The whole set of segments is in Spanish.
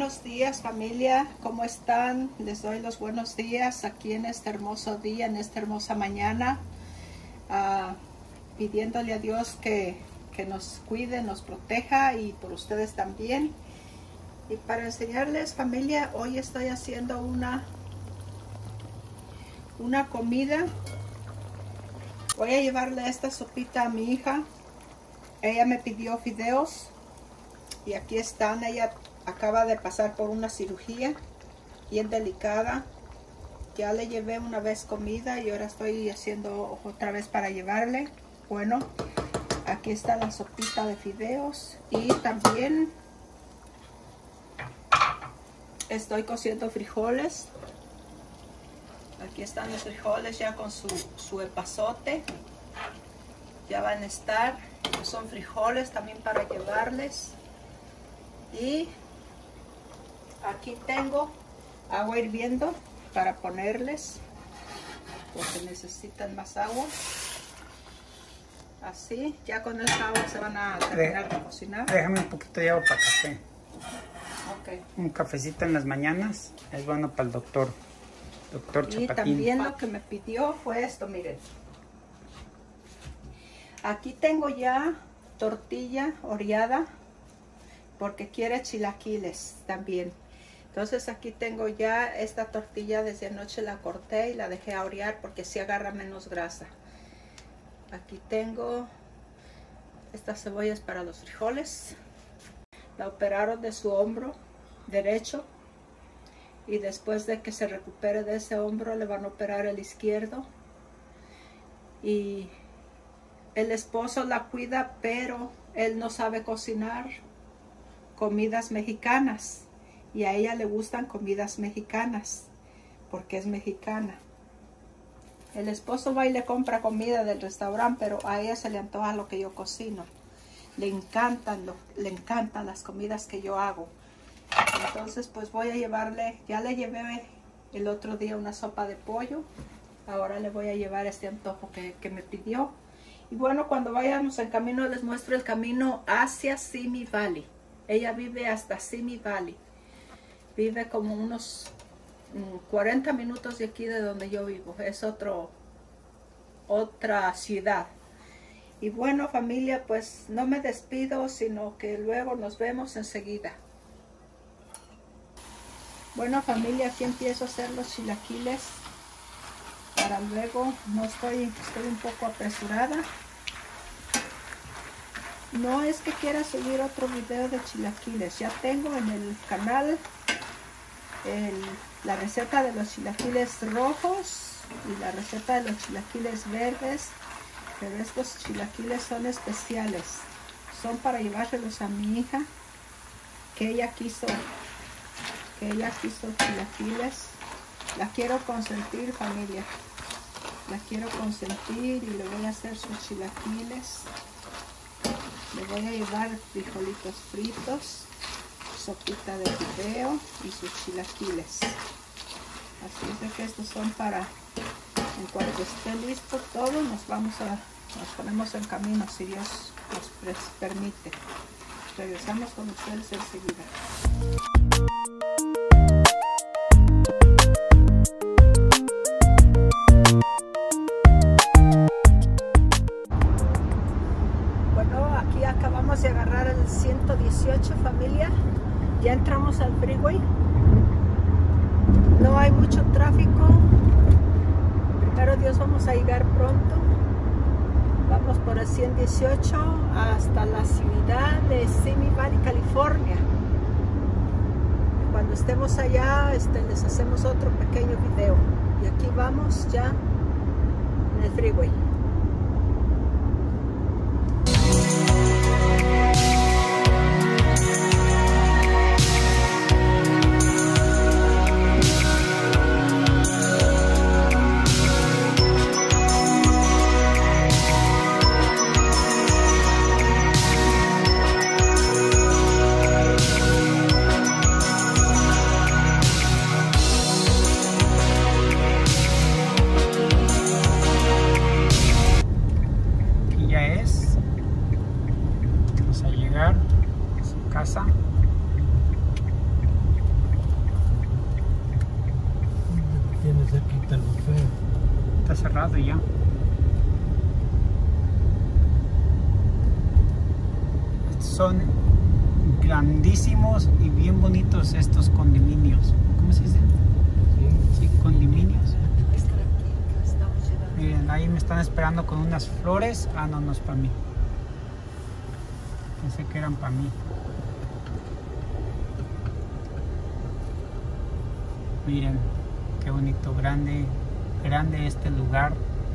buenos días, familia. ¿Cómo están? Les doy los buenos días aquí en este hermoso día, en esta hermosa mañana, pidiéndole a Dios que nos cuide, nos proteja y por ustedes también. Y para enseñarles, familia, hoy estoy haciendo una comida. Voy a llevarle esta sopita a mi hija. Ella me pidió fideos y aquí están. Ella acaba de pasar por una cirugía bien delicada. Ya le llevé una vez comida y ahora estoy haciendo otra vez para llevarle. Bueno, aquí está la sopita de fideos y también estoy cociendo frijoles. Aquí están los frijoles ya con su epazote. Ya van a estar. Son frijoles también para llevarles. Y aquí tengo agua hirviendo para ponerles, porque necesitan más agua. Así, ya con esa agua se van a terminar de cocinar. Déjame un poquito de agua para café. Okay. Un cafecito en las mañanas es bueno para el doctor Chapatín. Y también lo que me pidió fue esto, miren. Aquí tengo ya tortilla oreada, porque quiere chilaquiles también. Entonces aquí tengo ya esta tortilla, desde anoche la corté y la dejé a orear porque así agarra menos grasa. Aquí tengo estas cebollas para los frijoles. La operaron de su hombro derecho y después de que se recupere de ese hombro le van a operar el izquierdo. Y el esposo la cuida, pero él no sabe cocinar comidas mexicanas y a ella le gustan comidas mexicanas porque es mexicana. El esposo va y le compra comida del restaurante, pero a ella se le antoja lo que yo cocino. Le encantan las comidas que yo hago. Entonces pues voy a llevarle, ya le llevé el otro día una sopa de pollo, ahora le voy a llevar este antojo que me pidió. Y bueno, cuando vayamos en camino les muestro el camino hacia Simi Valley. Ella vive hasta Simi Valley. Vive como unos 40 minutos de aquí de donde yo vivo. Es otra ciudad. Y bueno, familia, pues no me despido, sino que luego nos vemos enseguida. Bueno, familia, aquí empiezo a hacer los chilaquiles. Para luego, estoy un poco apresurada. No es que quiera subir otro video de chilaquiles. Ya tengo en el canal la receta de los chilaquiles rojos y la receta de los chilaquiles verdes. Pero estos chilaquiles son especiales. Son para llevárselos a mi hija, que ella quiso chilaquiles. La quiero consentir, familia. La quiero consentir y le voy a hacer sus chilaquiles. Le voy a llevar frijolitos fritos, sopita de fideo y sus chilaquiles. Así es de que estos son para, en cuanto esté listo todo, nos ponemos en camino, si Dios nos permite. Regresamos con ustedes enseguida. Acabamos de agarrar el 118, familia. Ya entramos al freeway. No hay mucho tráfico. Primero Dios, vamos a llegar pronto. Vamos por el 118 hasta la ciudad de Simi Valley, California. Cuando estemos allá, les hacemos otro pequeño video. Y aquí vamos ya en el freeway. está cerrado ya. Son grandísimos y bien bonitos estos condominios. ¿Cómo se dice? Sí, condominios. Miren, ahí me están esperando con unas flores. Ah, no, no es para mí. Pensé que eran para mí. Miren, qué bonito, grande este lugar.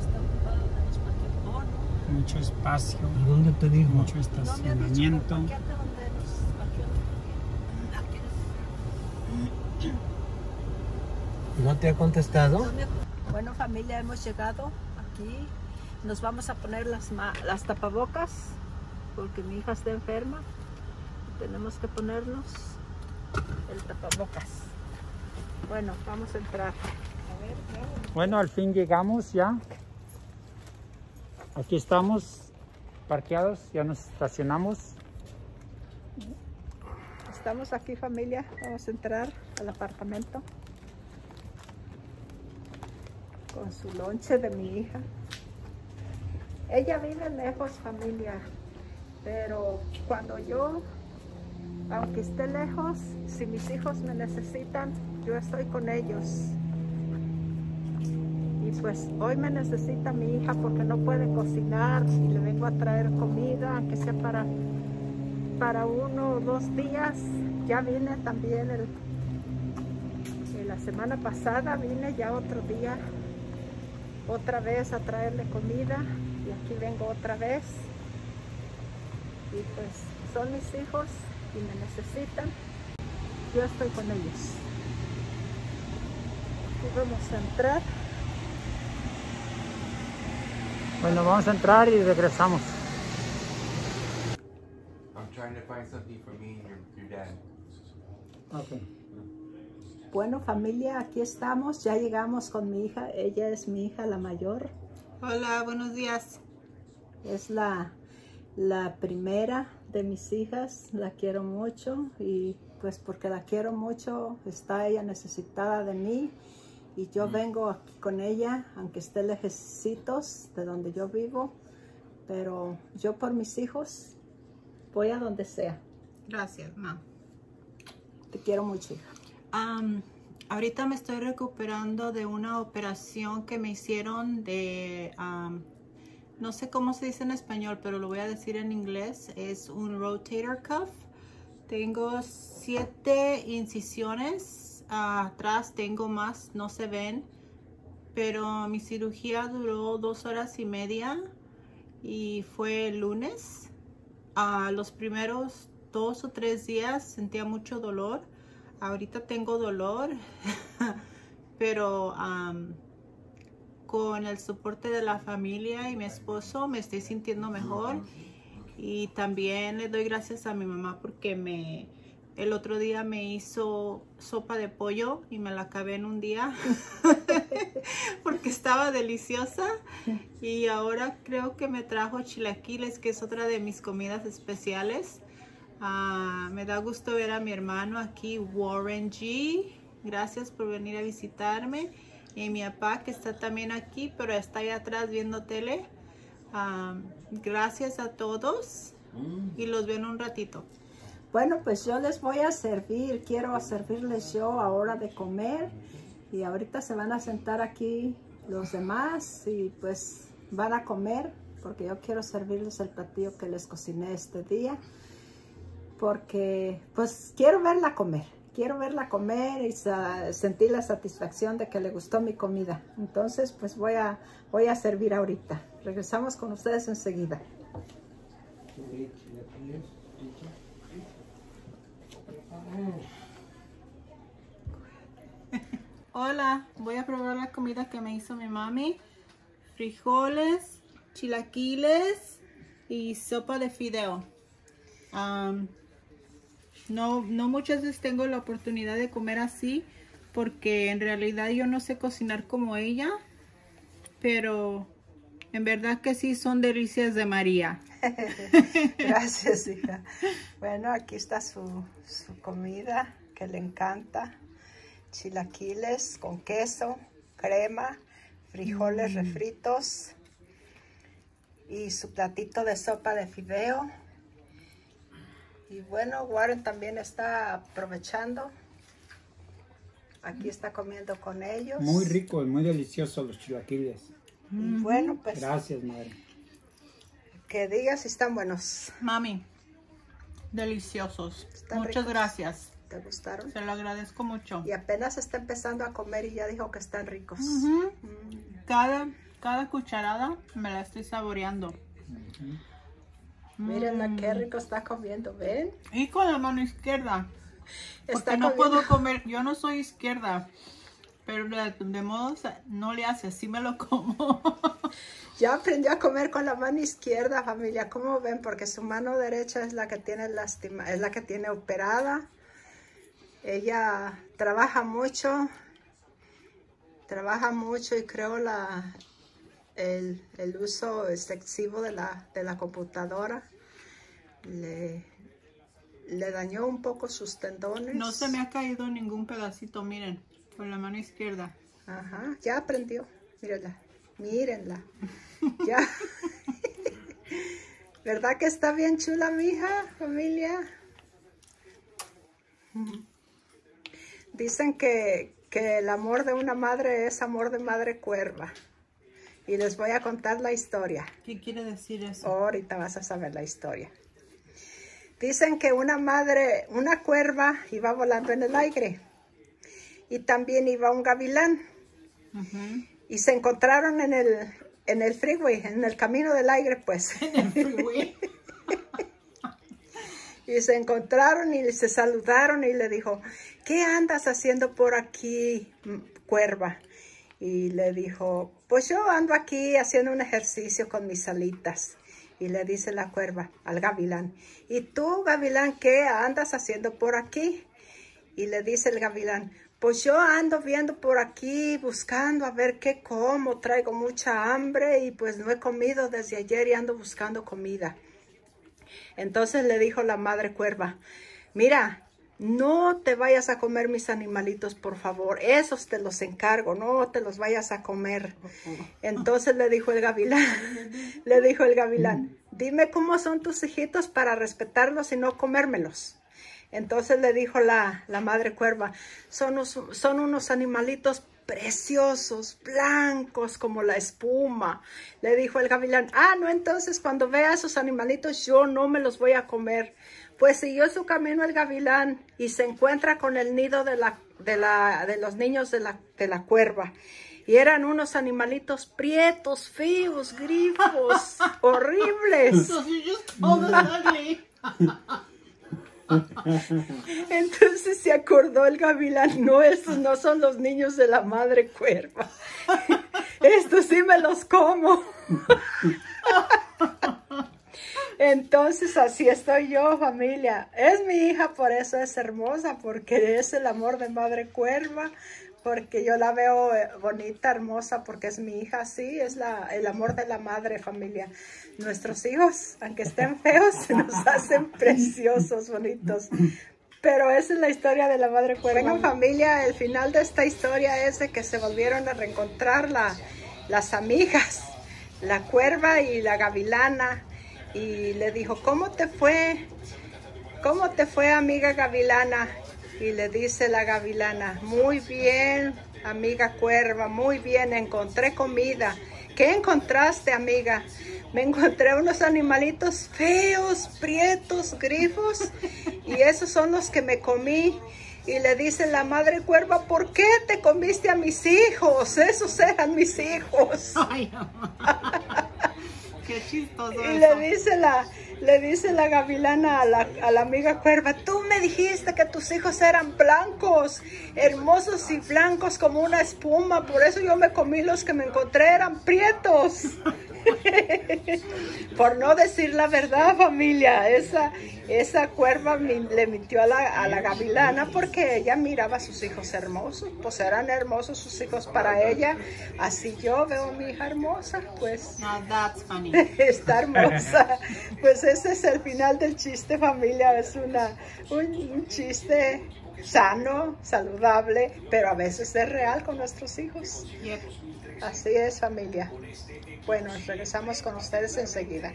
Mucho espacio. ¿Y dónde te dijo? Mucho estacionamiento. ¿No te ha contestado? Bueno, familia, hemos llegado aquí. Nos vamos a poner las tapabocas porque mi hija está enferma. Tenemos que ponernos el tapabocas. Bueno, vamos a entrar. Bueno, al fin llegamos ya. Aquí estamos parqueados, ya nos estacionamos. Estamos aquí, familia. Vamos a entrar al apartamento con su lonche de mi hija. Ella vive lejos, familia, pero cuando yo, aunque esté lejos, si mis hijos me necesitan, yo estoy con ellos. Y pues hoy me necesita mi hija porque no puede cocinar y le vengo a traer comida, aunque sea para 1 o 2 días. Ya vine también la semana pasada, vine ya otro día, otra vez a traerle comida y aquí vengo otra vez. Y pues son mis hijos y me necesitan. Yo estoy con ellos. Y vamos a entrar. Bueno, vamos a entrar y regresamos. I'm trying to find something for me and your dad. Okay. Bueno, familia, aquí estamos. Ya llegamos con mi hija. Ella es mi hija, la mayor. Hola, buenos días. Es la primera de mis hijas. La quiero mucho y pues porque la quiero mucho está ella necesitada de mí. Y yo vengo aquí con ella, aunque esté lejecitos de donde yo vivo. Pero yo por mis hijos voy a donde sea. Gracias, ma. Te quiero mucho, hija. Ahorita me estoy recuperando de una operación que me hicieron de, no sé cómo se dice en español, pero lo voy a decir en inglés. Es un rotator cuff. Tengo 7 incisiones. Atrás tengo más, no se ven. Pero mi cirugía duró 2 horas y media y fue el lunes. Los primeros 2 o 3 días sentía mucho dolor. Ahorita tengo dolor, pero con el soporte de la familia y mi esposo me estoy sintiendo mejor. Y también le doy gracias a mi mamá porque el otro día me hizo sopa de pollo y me la acabé en un día porque estaba deliciosa. Y ahora creo que me trajo chilaquiles, que es otra de mis comidas especiales. Me da gusto ver a mi hermano aquí, Warren G. Gracias por venir a visitarme. Y mi papá, que está también aquí, pero está ahí atrás viendo tele. Gracias a todos y los veo en un ratito. Bueno, pues yo les voy a servir. Quiero servirles yo ahora de comer. Y ahorita se van a sentar aquí los demás y pues van a comer. Porque yo quiero servirles el platillo que les cociné este día. Porque pues quiero verla comer. Quiero verla comer y sentir la satisfacción de que le gustó mi comida. Entonces pues voy a servir ahorita. Regresamos con ustedes enseguida. Hola, voy a probar la comida que me hizo mi mami. Frijoles, chilaquiles y sopa de fideo. No muchas veces tengo la oportunidad de comer así porque en realidad yo no sé cocinar como ella, pero en verdad que sí son delicias de María. Gracias, hija. Bueno, aquí está su comida que le encanta. Chilaquiles con queso, crema, frijoles refritos y su platito de sopa de fideo. Y bueno, Warren también está aprovechando. Aquí está comiendo con ellos. Muy rico y muy delicioso los chilaquiles. Y bueno, pues Gracias, madre. que digas si están buenos. Mami, deliciosos. Están Muchas ricos. gracias. ¿Te gustaron? Se lo agradezco mucho. Y apenas está empezando a comer y ya dijo que están ricos. Ujú. Cada cucharada me la estoy saboreando. Mírenla qué rico está comiendo, ¿ven? Y con la mano izquierda. Está Porque no comiendo. puedo comer, yo no soy izquierda. Pero de modo no le hace, así me lo como. Ya aprendió a comer con la mano izquierda, familia. ¿Cómo ven? Porque su mano derecha es la que tiene es la que tiene operada. Ella trabaja mucho y creo el uso excesivo de la computadora le dañó un poco sus tendones. No se me ha caído ningún pedacito, miren, con la mano izquierda. Ajá, ya aprendió. Mírenla. Ya. ¿Verdad que está bien chula mi hija, familia? Dicen que el amor de una madre es amor de madre cuerva. Y les voy a contar la historia. ¿Qué quiere decir eso? Ahorita vas a saber la historia. Dicen que una cuerva iba volando en el aire. Y también iba un gavilán. Ujú. Y se encontraron en el freeway, en el camino del aire, pues. En el freeway. Y se encontraron y se saludaron y le dijo, ¿qué andas haciendo por aquí, cuerva? Y le dijo, pues yo ando aquí haciendo un ejercicio con mis alitas. Y le dice la cuerva al gavilán, ¿y tú, gavilán, qué andas haciendo por aquí? Y le dice el gavilán, pues yo ando viendo por aquí, buscando a ver qué como, traigo mucha hambre y pues no he comido desde ayer y ando buscando comida. Entonces le dijo la madre cuerva, mira, no te vayas a comer mis animalitos, por favor, esos te los encargo, no te los vayas a comer. Entonces le dijo el gavilán, dime cómo son tus hijitos para respetarlos y no comérmelos. Entonces le dijo la madre cuerva, son unos animalitos preciosos, blancos como la espuma. Le dijo el gavilán, no, entonces cuando vea esos animalitos yo no me los voy a comer. Pues siguió su camino el gavilán y se encuentra con el nido de los niños de la cuerva. Y eran unos animalitos prietos, feos, grifos, horribles. Los niños todos ugly. Entonces se acordó el gavilán, no, estos no son los niños de la madre cuerva. Estos sí me los como. Entonces así estoy yo, familia. Es mi hija, por eso es hermosa, porque es el amor de madre cuerva, porque yo la veo bonita, hermosa, porque es mi hija, sí, es el amor de la madre, familia. Nuestros hijos, aunque estén feos, se nos hacen preciosos, bonitos. Pero esa es la historia de la madre cuerva. Bueno, familia, el final de esta historia es de que se volvieron a reencontrar las amigas, la cuerva y la gavilana. Y le dijo, ¿cómo te fue? ¿Cómo te fue, amiga gavilana? Y le dice la gavilana, muy bien, amiga cuerva, muy bien, encontré comida. ¿Qué encontraste, amiga? Me encontré unos animalitos feos, prietos, grifos, y esos son los que me comí. Y le dice la madre cuerva, ¿por qué te comiste a mis hijos? Esos eran mis hijos. Ay, no. Qué chistoso Y eso. le dice la gavilana a la amiga cuerva, tú me dijiste que tus hijos eran blancos, hermosos y blancos como una espuma, por eso yo me comí los que me encontré, eran prietos. Por no decir la verdad, familia, esa cuerva le mintió a la gavilana porque ella miraba a sus hijos hermosos, pues eran hermosos sus hijos para ella. Así yo veo a mi hija hermosa, pues Now that's funny. está hermosa. Pues ese es el final del chiste, familia. Es un chiste sano, saludable, pero a veces es real con nuestros hijos. Yep. Así es, familia. Bueno, regresamos con ustedes enseguida.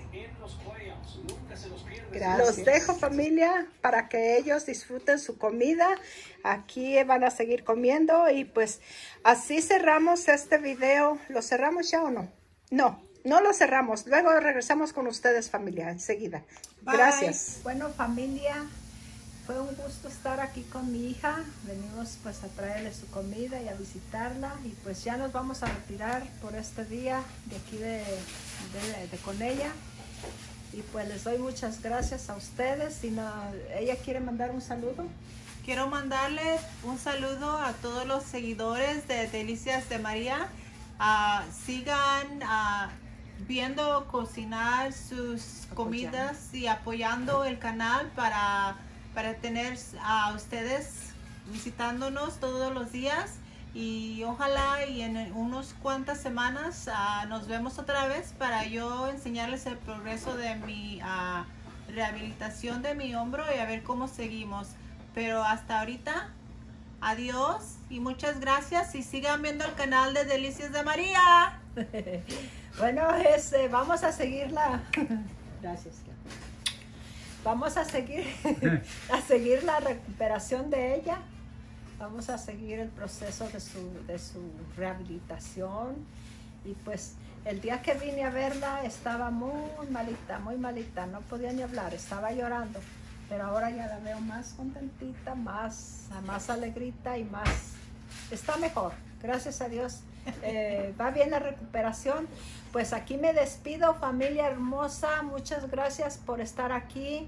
Gracias. Los dejo, familia, para que ellos disfruten su comida. Aquí van a seguir comiendo y pues así cerramos este video. ¿Lo cerramos ya o no? No lo cerramos. Luego regresamos con ustedes, familia, enseguida. Bye. Gracias. Bueno, familia, fue un gusto estar aquí con mi hija. Venimos pues a traerle su comida y a visitarla. Y pues ya nos vamos a retirar por este día de aquí de con ella. Y pues les doy muchas gracias a ustedes. Si no, ella quiere mandar un saludo. Quiero mandarles un saludo a todos los seguidores de Delicias de María. Sigan viendo cocinar sus comidas y apoyando el canal para tener a ustedes visitándonos todos los días. Y ojalá y en unas cuantas semanas nos vemos otra vez para yo enseñarles el progreso de mi rehabilitación de mi hombro y a ver cómo seguimos. Pero hasta ahorita, adiós y muchas gracias y sigan viendo el canal de Delicias de María. Bueno, vamos a seguirla. Gracias. Vamos a seguir la recuperación de ella. Vamos a seguir el proceso de su rehabilitación. Y pues el día que vine a verla estaba muy malita, no podía ni hablar, estaba llorando. Pero ahora ya la veo más contentita, más alegrita y más... Está mejor, gracias a Dios. Va bien la recuperación. Pues aquí me despido, familia hermosa. Muchas gracias por estar aquí.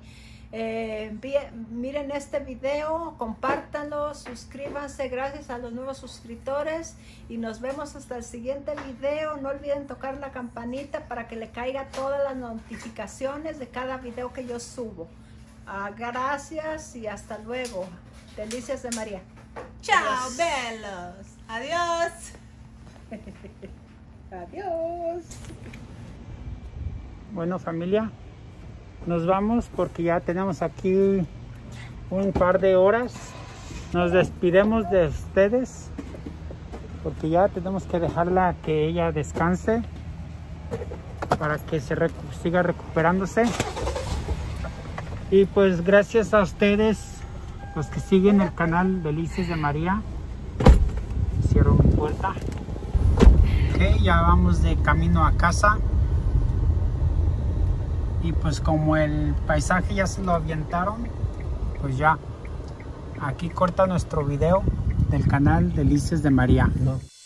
Miren este video, compártanlo, suscríbanse, gracias a los nuevos suscriptores y nos vemos hasta el siguiente video. No olviden tocar la campanita para que le caiga todas las notificaciones de cada video que yo subo. Gracias y hasta luego. Delicias de María. Chao, belos. Adiós. Adiós. Bueno, familia, nos vamos porque ya tenemos aquí un par de horas. Nos despidemos de ustedes porque ya tenemos que dejarla que ella descanse para que siga recuperándose. Y pues gracias a ustedes, los que siguen el canal Delicias de María. Cierro mi puerta. Ok, ya vamos de camino a casa. Y pues como el paisaje ya se lo avientaron, pues ya aquí corta nuestro video del canal Delicias de María. No.